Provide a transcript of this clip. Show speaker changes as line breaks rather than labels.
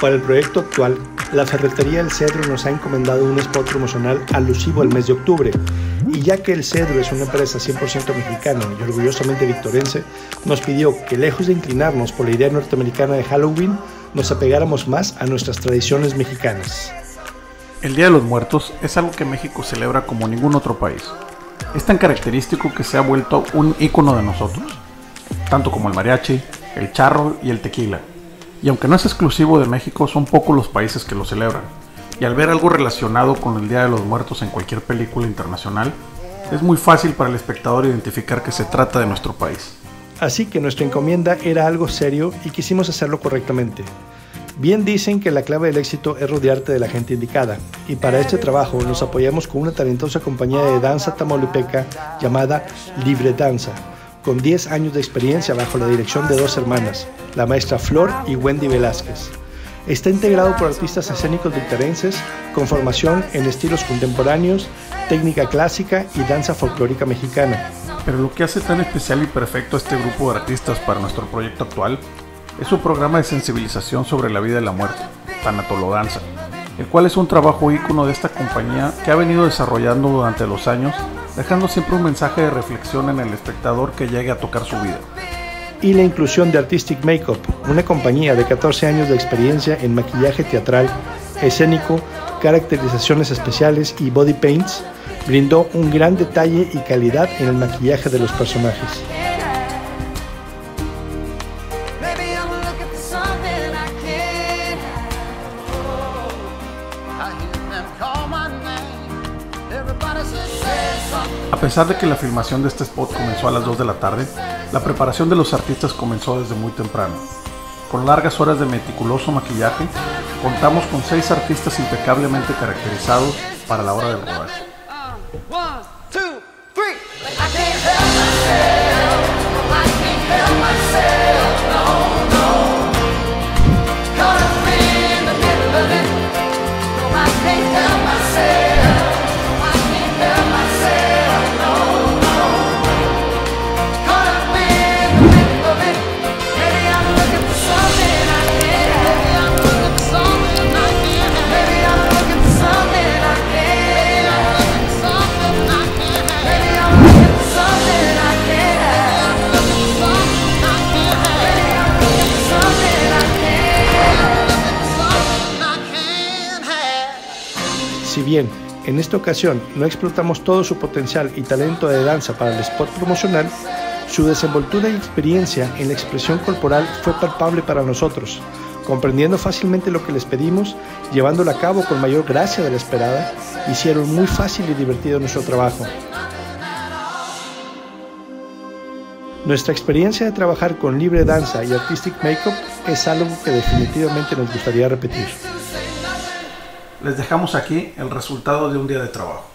Para el proyecto actual, la Ferretería El Cedro nos ha encomendado un spot promocional alusivo al mes de octubre, y ya que El Cedro es una empresa 100% mexicana y orgullosamente victorense, nos pidió que, lejos de inclinarnos por la idea norteamericana de Halloween, nos apegáramos más a nuestras tradiciones mexicanas.
El Día de los Muertos es algo que México celebra como ningún otro país. Es tan característico que se ha vuelto un ícono de nosotros, tanto como el mariachi, el charro y el tequila. Y aunque no es exclusivo de México, son pocos los países que lo celebran. Y al ver algo relacionado con el Día de los Muertos en cualquier película internacional, es muy fácil para el espectador identificar que se trata de nuestro país.
Así que nuestra encomienda era algo serio y quisimos hacerlo correctamente. Bien dicen que la clave del éxito es rodearte de la gente indicada, y para este trabajo nos apoyamos con una talentosa compañía de danza tamaulipeca llamada Libre Danza, con 10 años de experiencia bajo la dirección de dos hermanas, la maestra Flor y Wendy Velázquez. Está integrado por artistas escénicos victorenses con formación en estilos contemporáneos, técnica clásica y danza folclórica mexicana.
Pero lo que hace tan especial y perfecto a este grupo de artistas para nuestro proyecto actual es un programa de sensibilización sobre la vida y la muerte, Tanatolodanza, el cual es un trabajo ícono de esta compañía que ha venido desarrollando durante los años, dejando siempre un mensaje de reflexión en el espectador que llegue a tocar su vida.
Y la inclusión de Artistic Makeup, una compañía de 14 años de experiencia en maquillaje teatral, escénico, caracterizaciones especiales y body paints, brindó un gran detalle y calidad en el maquillaje de los personajes.
A pesar de que la filmación de este spot comenzó a las 2 de la tarde, la preparación de los artistas comenzó desde muy temprano. Con largas horas de meticuloso maquillaje, contamos con 6 artistas impecablemente caracterizados para la hora del rodaje.
Si bien en esta ocasión no explotamos todo su potencial y talento de danza para el spot promocional, su desenvoltura y experiencia en la expresión corporal fue palpable para nosotros, comprendiendo fácilmente lo que les pedimos, llevándolo a cabo con mayor gracia de la esperada, hicieron muy fácil y divertido nuestro trabajo. Nuestra experiencia de trabajar con Libre Danza y Artistic Makeup es algo que definitivamente nos gustaría repetir.
Les dejamos aquí el resultado de un día de trabajo.